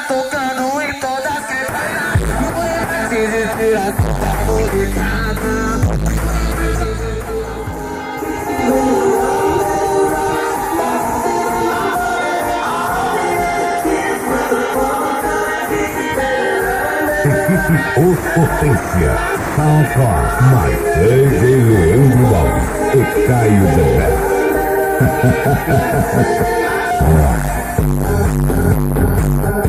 tocando em toda quebrada. Desespera, tá molecada. Os Potência, Salva, Marcelo e Leandro Alves e Caio Dedé.